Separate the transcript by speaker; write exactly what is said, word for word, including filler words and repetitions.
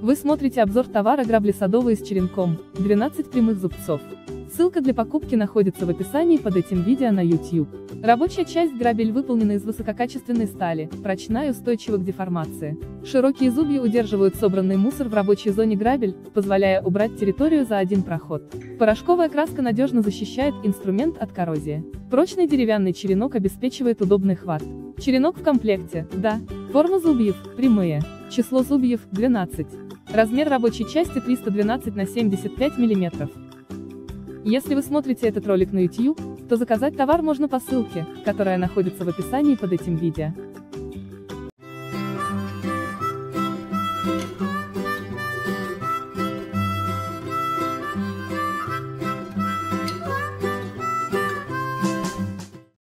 Speaker 1: Вы смотрите обзор товара грабли садовые с черенком, двенадцать прямых зубцов. Ссылка для покупки находится в описании под этим видео на YouTube. Рабочая часть грабель выполнена из высококачественной стали, прочная и устойчива к деформации. Широкие зубья удерживают собранный мусор в рабочей зоне грабель, позволяя убрать территорию за один проход. Порошковая краска надежно защищает инструмент от коррозии. Прочный деревянный черенок обеспечивает удобный хват. Черенок в комплекте, да. Форма зубьев, прямые. Число зубьев, двенадцать. Размер рабочей части триста двенадцать на семьдесят пять миллиметров. Если вы смотрите этот ролик на YouTube, то заказать товар можно по ссылке, которая находится в описании под этим видео.